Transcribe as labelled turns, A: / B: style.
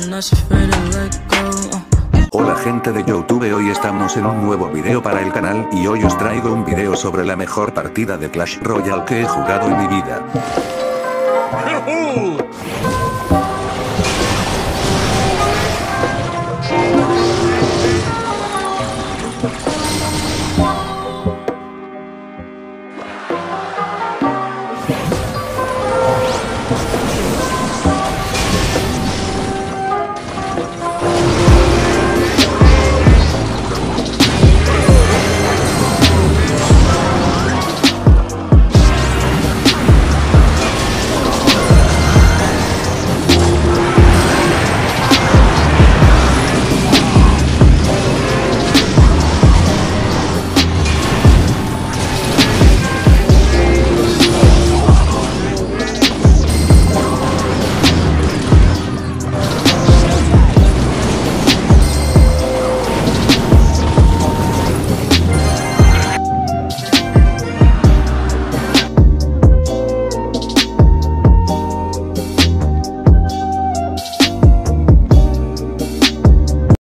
A: Hola gente de YouTube, hoy estamos en un nuevo video para el canal y hoy os traigo un video sobre la mejor partida de Clash Royale que he jugado en mi vida.